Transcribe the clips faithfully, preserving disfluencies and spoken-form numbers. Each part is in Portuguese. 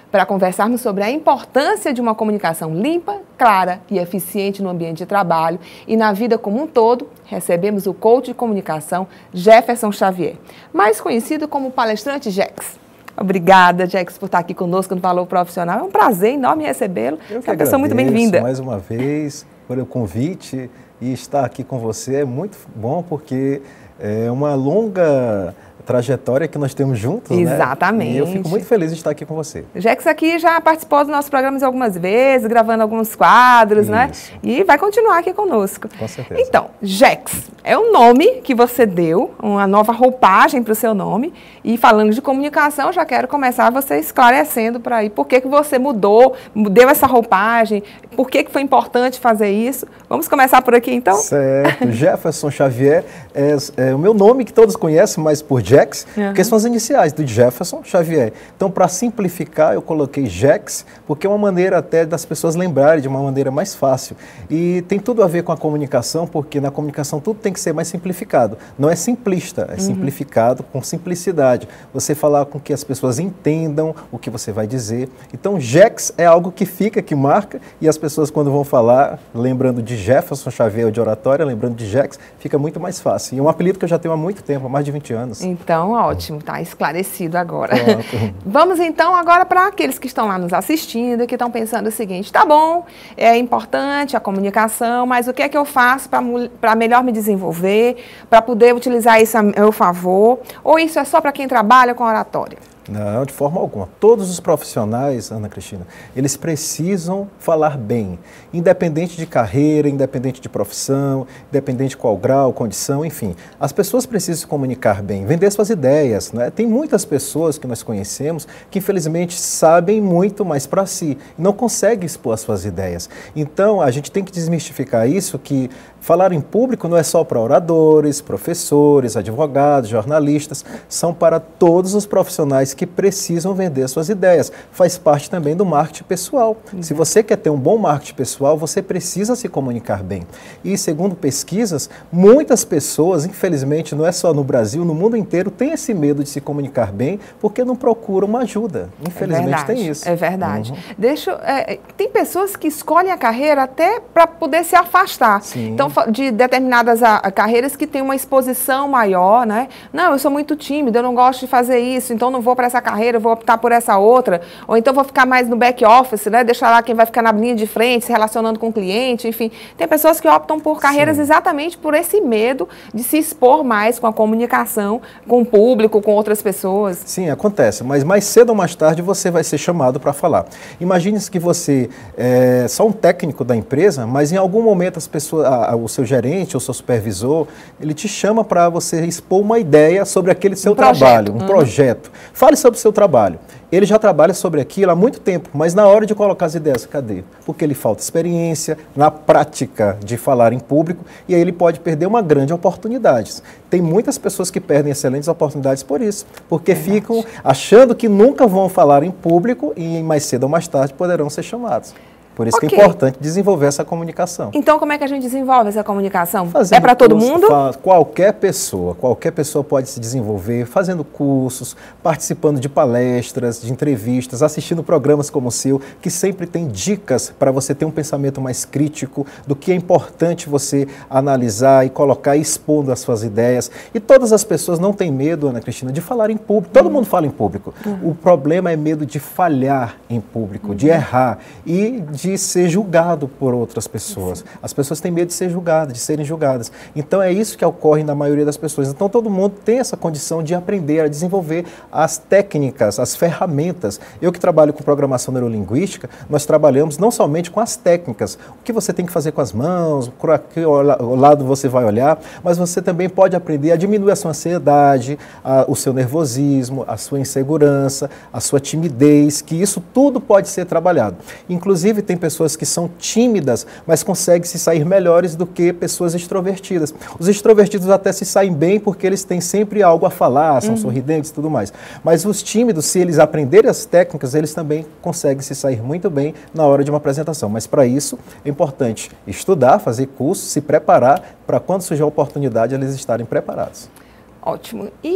para conversarmos sobre a importância de uma comunicação limpa, clara e eficiente no ambiente de trabalho e na vida como um todo, recebemos o coach de comunicação Jefferson Xavier, mais conhecido como palestrante Jex. Obrigada, Jex, por estar aqui conosco no Valor Profissional. É um prazer enorme recebê-lo. Eu que é uma pessoa muito bem-vinda. Mais uma vez, por o convite, e estar aqui com você é muito bom, porque é uma longa trajetória que nós temos juntos, Exatamente. Né? E eu fico muito feliz de estar aqui com você. Jex aqui já participou dos nossos programas algumas vezes, gravando alguns quadros, Isso. né? E vai continuar aqui conosco. Com certeza. Então, Jex é um nome que você deu, uma nova roupagem para o seu nome. E falando de comunicação, já quero começar você esclarecendo para aí por que, que você mudou, deu essa roupagem, por que, que foi importante fazer isso. Vamos começar por aqui, então? Certo. Jefferson Xavier é, é o meu nome que todos conhecem, mas por Jex, uhum. que são as iniciais do Jefferson Xavier. Então, para simplificar, eu coloquei Jex, porque é uma maneira até das pessoas lembrarem de uma maneira mais fácil. E tem tudo a ver com a comunicação, porque na comunicação tudo tem que ser mais simplificado. Não é simplista, é uhum. simplificado com simplicidade. Você falar com que as pessoas entendam o que você vai dizer. Então, Jex é algo que fica, que marca, e as pessoas quando vão falar, lembrando de Jefferson Xavier ou de oratória, lembrando de Jex, fica muito mais fácil. E é um apelido que eu já tenho há muito tempo, há mais de vinte anos. Então, ótimo, está esclarecido agora. Vamos então agora para aqueles que estão lá nos assistindo, que estão pensando o seguinte, tá bom, é importante a comunicação, mas o que é que eu faço para melhor me desenvolver, para poder utilizar isso a meu favor, ou isso é só para quem trabalha com oratória? Não, de forma alguma. Todos os profissionais, Ana Cristina, eles precisam falar bem, independente de carreira, independente de profissão, independente de qual grau, condição, enfim. As pessoas precisam se comunicar bem, vender suas ideias, né? Tem muitas pessoas que nós conhecemos que, infelizmente, sabem muito mais para si e não conseguem expor as suas ideias. Então, a gente tem que desmistificar isso, que falar em público não é só para oradores, professores, advogados, jornalistas, são para todos os profissionais que precisam vender suas ideias. Faz parte também do marketing pessoal. Uhum. Se você quer ter um bom marketing pessoal, você precisa se comunicar bem. E segundo pesquisas, muitas pessoas, infelizmente, não é só no Brasil, no mundo inteiro, têm esse medo de se comunicar bem porque não procuram uma ajuda. Infelizmente é tem isso. É verdade. Uhum. Deixa, é, tem pessoas que escolhem a carreira até para poder se afastar. Sim. Então, de determinadas a, a carreiras que têm uma exposição maior, né? Não, eu sou muito tímida, eu não gosto de fazer isso, então não vou para essa carreira, eu vou optar por essa outra, ou então vou ficar mais no back office, né? Deixar lá quem vai ficar na linha de frente, se relacionando com o cliente, enfim. Tem pessoas que optam por carreiras Sim. exatamente por esse medo de se expor mais com a comunicação, com o público, com outras pessoas. Sim, acontece, mas mais cedo ou mais tarde você vai ser chamado para falar. Imagine que você é só um técnico da empresa, mas em algum momento as pessoas, a, a, o seu gerente ou seu supervisor, ele te chama para você expor uma ideia sobre aquele seu um trabalho, um uhum. projeto. Fale sobre o seu trabalho. Ele já trabalha sobre aquilo há muito tempo, mas na hora de colocar as ideias, cadê? Porque ele falta experiência na prática de falar em público e aí ele pode perder uma grande oportunidade. Tem muitas pessoas que perdem excelentes oportunidades por isso, porque Verdade. ficam achando que nunca vão falar em público e mais cedo ou mais tarde poderão ser chamados. Por isso okay. que é importante desenvolver essa comunicação. Então, como é que a gente desenvolve essa comunicação? Fazendo é para todo curso, mundo? Qualquer pessoa, qualquer pessoa pode se desenvolver fazendo cursos, participando de palestras, de entrevistas, assistindo programas como o seu, que sempre tem dicas para você ter um pensamento mais crítico do que é importante você analisar e colocar expondo as suas ideias. E todas as pessoas não têm medo, Ana Cristina, de falar em público. Todo uhum. mundo fala em público. Uhum. O problema é medo de falhar em público, uhum. de errar e de de ser julgado por outras pessoas. Sim. As pessoas têm medo de ser julgadas, de serem julgadas. Então é isso que ocorre na maioria das pessoas. Então todo mundo tem essa condição de aprender a desenvolver as técnicas, as ferramentas. Eu que trabalho com programação neurolinguística, nós trabalhamos não somente com as técnicas, o que você tem que fazer com as mãos, por que lado você vai olhar, mas você também pode aprender a diminuir a sua ansiedade, a, o seu nervosismo, a sua insegurança, a sua timidez, que isso tudo pode ser trabalhado. Inclusive tem pessoas que são tímidas, mas conseguem se sair melhores do que pessoas extrovertidas. Os extrovertidos até se saem bem porque eles têm sempre algo a falar, são uhum. sorridentes e tudo mais. Mas os tímidos, se eles aprenderem as técnicas, eles também conseguem se sair muito bem na hora de uma apresentação. Mas para isso é importante estudar, fazer curso, se preparar para quando surgir a oportunidade eles estarem preparados. Ótimo. E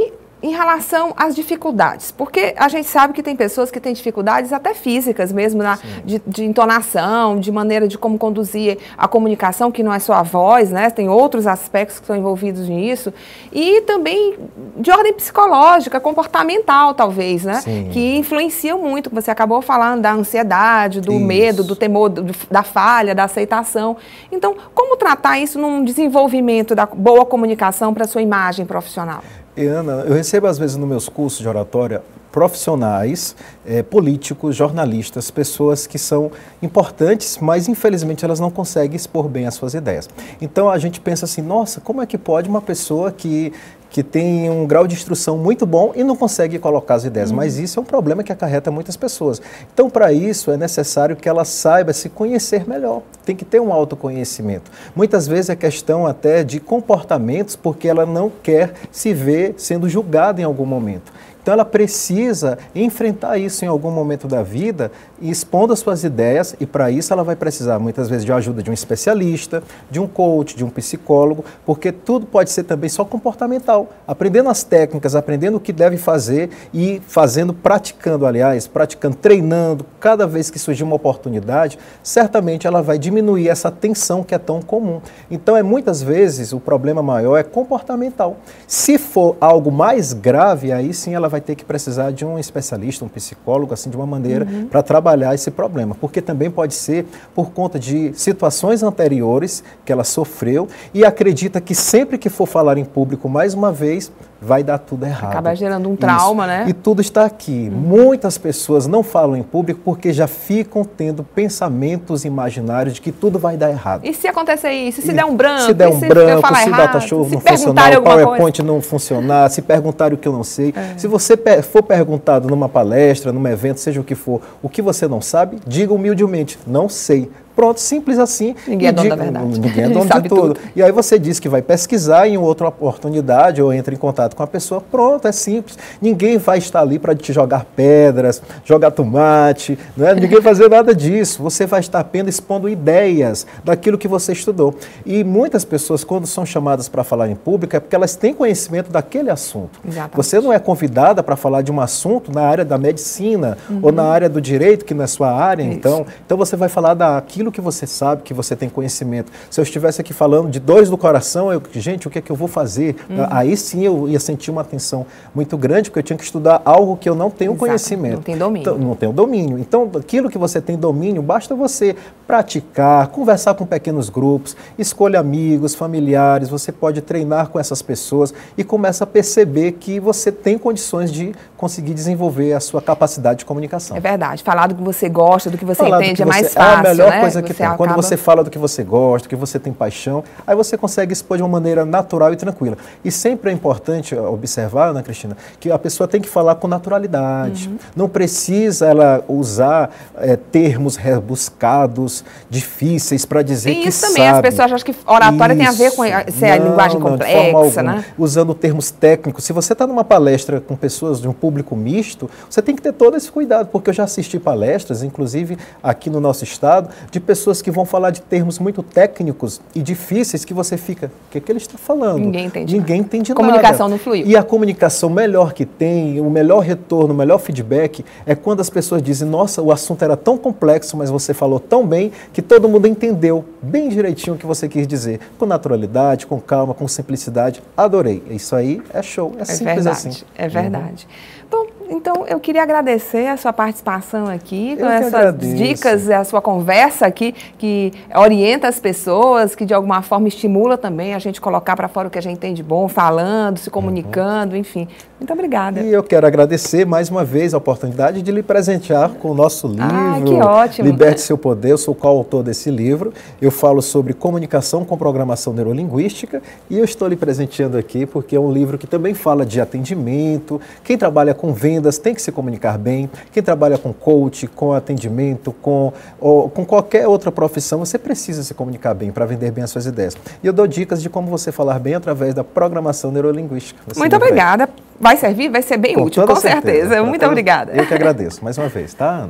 em relação às dificuldades, porque a gente sabe que tem pessoas que têm dificuldades até físicas mesmo, na, de, de entonação, de maneira de como conduzir a comunicação, que não é só a voz, né? Tem outros aspectos que estão envolvidos nisso, e também de ordem psicológica, comportamental talvez, né? Sim. Que influenciam muito, você acabou falando da ansiedade, do isso. medo, do temor, do, da falha, da aceitação. Então, como tratar isso num desenvolvimento da boa comunicação para a sua imagem profissional? E, Ana, eu recebo às vezes nos meus cursos de oratória profissionais, eh, políticos, jornalistas, pessoas que são importantes, mas infelizmente elas não conseguem expor bem as suas ideias. Então a gente pensa assim, nossa, como é que pode uma pessoa que que tem um grau de instrução muito bom e não consegue colocar as ideias, uhum. mas isso é um problema que acarreta muitas pessoas. Então, para isso, é necessário que ela saiba se conhecer melhor, tem que ter um autoconhecimento. Muitas vezes é questão até de comportamentos, porque ela não quer se ver sendo julgada em algum momento. Então ela precisa enfrentar isso em algum momento da vida e expondo as suas ideias, e para isso ela vai precisar muitas vezes de ajuda de um especialista, de um coach, de um psicólogo, porque tudo pode ser também só comportamental. Aprendendo as técnicas, aprendendo o que deve fazer e fazendo, praticando, aliás, praticando, treinando, cada vez que surgir uma oportunidade, certamente ela vai diminuir essa tensão que é tão comum. Então é muitas vezes o problema maior é comportamental. Se for algo mais grave, aí sim ela vai ter que precisar de um especialista, um psicólogo, assim, de uma maneira uhum. para trabalhar esse problema, porque também pode ser por conta de situações anteriores que ela sofreu e acredita que sempre que for falar em público mais uma vez, vai dar tudo errado. Acaba gerando um trauma, Isso. né? E tudo está aqui. Uhum. Muitas pessoas não falam em público porque já ficam tendo pensamentos imaginários de que tudo vai dar errado. E se acontecer isso? Se e der um branco? Se der um se branco, se o data show não funcionar, o PowerPoint não funcionar, se perguntarem o que eu não sei. É. Se você for perguntado numa palestra, num evento, seja o que for, o que você não sabe, diga humildemente, não sei. Pronto, simples assim. Ninguém é dono da verdade. Ninguém é dono de tudo. E aí você diz que vai pesquisar em outra oportunidade ou entra em contato com a pessoa. Pronto, é simples. Ninguém vai estar ali para te jogar pedras, jogar tomate, não é? Ninguém vai fazer nada disso. Você vai estar apenas expondo ideias daquilo que você estudou. E muitas pessoas, quando são chamadas para falar em público, é porque elas têm conhecimento daquele assunto. Exatamente. Você não é convidada para falar de um assunto na área da medicina uhum. ou na área do direito, que não é sua área. Então, então você vai falar daquilo que você sabe, que você tem conhecimento. Se eu estivesse aqui falando de dores do coração, eu, gente, o que é que eu vou fazer? Uhum. Aí sim eu ia sentir uma tensão muito grande, porque eu tinha que estudar algo que eu não tenho Exato. Conhecimento. Não tem domínio. Então, não tenho domínio. Então, aquilo que você tem domínio, basta você praticar, conversar com pequenos grupos, escolha amigos, familiares, você pode treinar com essas pessoas e começa a perceber que você tem condições de conseguir desenvolver a sua capacidade de comunicação. É verdade. Falar do que você gosta, do que você Falar entende que é mais você, fácil, é a melhor né? coisa que você tem. acaba... Quando você fala do que você gosta, do que você tem paixão, aí você consegue expor de uma maneira natural e tranquila. E sempre é importante observar, Ana Cristina, que a pessoa tem que falar com naturalidade. Uhum. Não precisa ela usar é, termos rebuscados, difíceis para dizer e que isso também, sabe. As pessoas acham que oratória isso. Tem a ver com a, ser não, a linguagem não, complexa, né? Usando termos técnicos. Se você está numa palestra com pessoas de um público misto, você tem que ter todo esse cuidado, porque eu já assisti palestras, inclusive aqui no nosso estado, de pessoas que vão falar de termos muito técnicos e difíceis que você fica, o que é que ele está falando? Ninguém entende Ninguém nada. entende Comunicação nada. não fluiu. E a comunicação melhor que tem, o melhor retorno, o melhor feedback é quando as pessoas dizem, nossa, o assunto era tão complexo, mas você falou tão bem que todo mundo entendeu bem direitinho o que você quis dizer. Com naturalidade, com calma, com simplicidade. Adorei. Isso aí é show. É, é simples verdade, assim. É verdade. Uhum. Bom, então eu queria agradecer a sua participação aqui, com eu as suas dicas, a sua conversa aqui, que orienta as pessoas, que de alguma forma estimula também a gente colocar para fora o que a gente tem de bom, falando, se comunicando, uhum. enfim. Muito obrigada. E eu quero agradecer mais uma vez a oportunidade de lhe presentear com o nosso livro. Ah, que ótimo. Liberte Seu Poder. Eu sou o coautor desse livro. Eu falo sobre comunicação com programação neurolinguística e eu estou lhe presenteando aqui porque é um livro que também fala de atendimento. Quem trabalha com vendas tem que se comunicar bem. Quem trabalha com coach, com atendimento, com, ou, com qualquer outra profissão, você precisa se comunicar bem para vender bem as suas ideias. E eu dou dicas de como você falar bem através da programação neurolinguística. Você Muito obrigada. Vai servir? Vai ser bem com útil, com certeza. certeza. Muito toda... obrigada. Eu que agradeço, mais uma vez, tá, Ana?